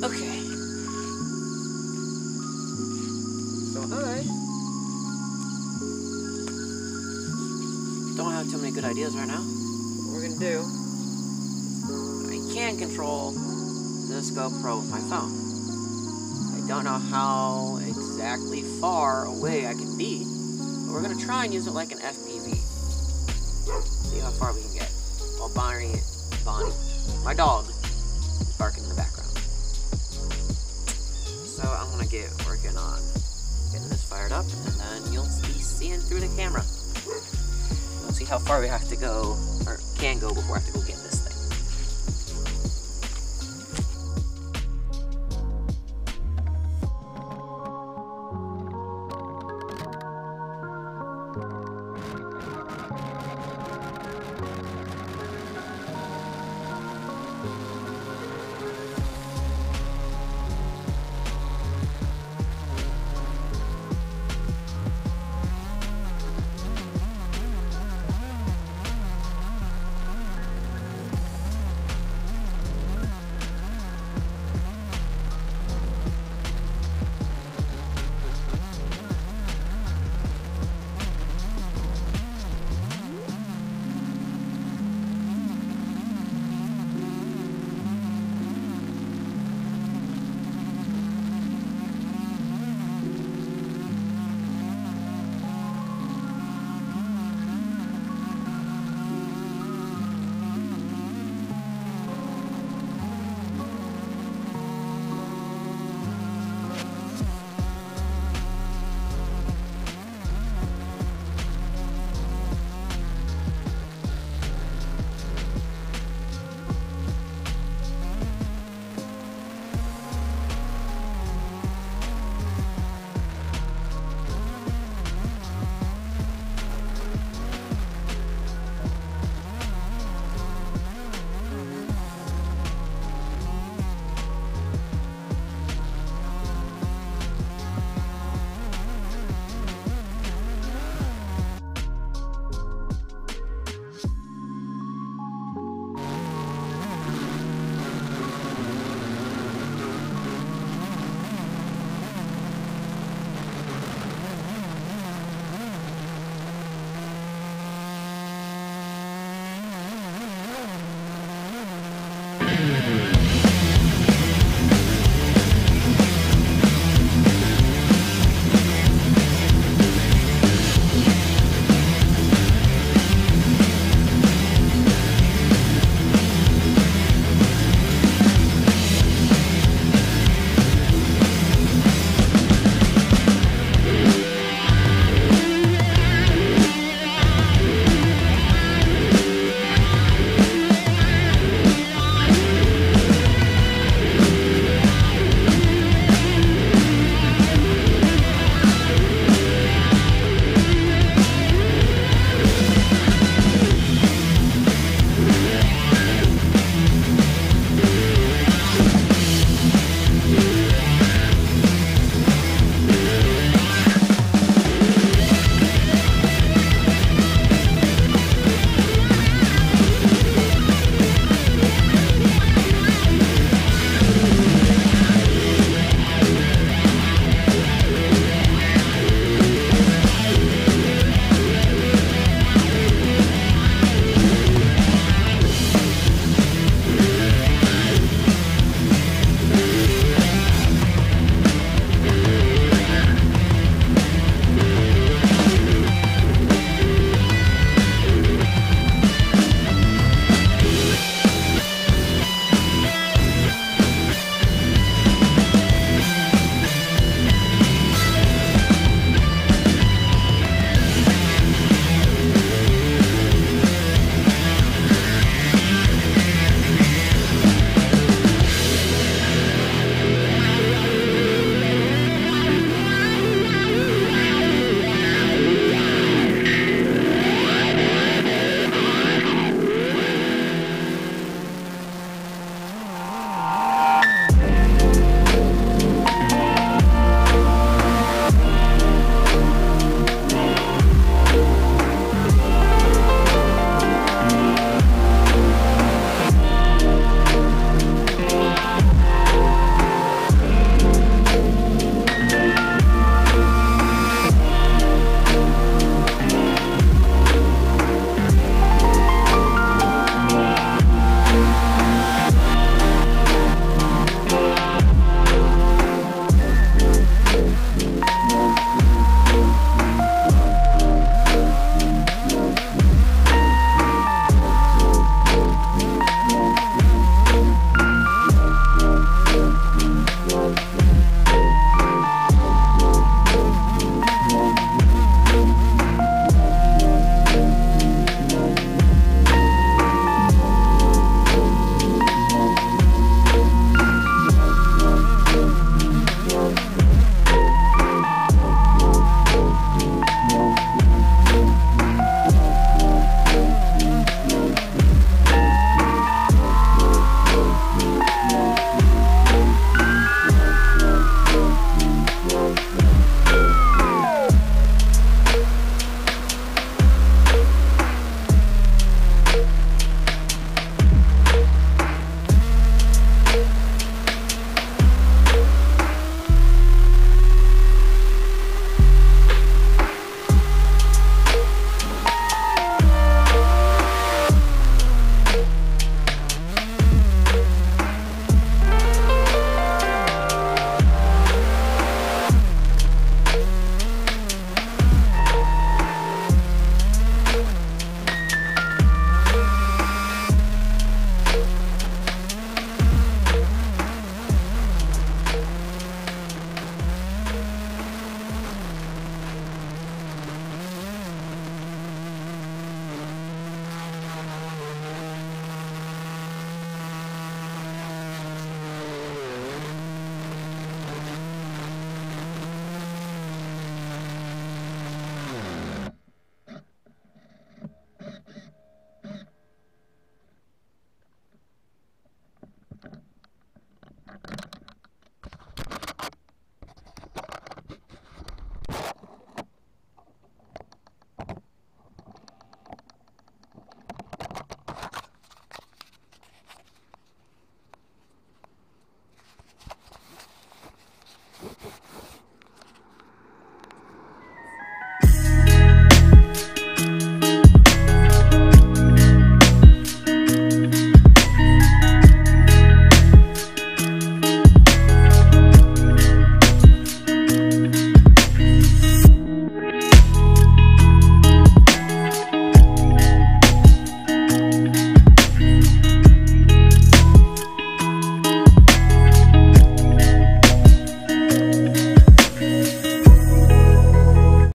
Okay. So I don't have too many good ideas right now. What we're gonna do, I can control this GoPro with my phone. I don't know how exactly far away I can be, but we're gonna try and use it like an FPV. See how far we can get. While Bonnie, my dog, is barking in the background. So I'm gonna get working on getting this fired up, and then you'll be seeing through the camera. We'll see how far we have to go, or can go before I have to go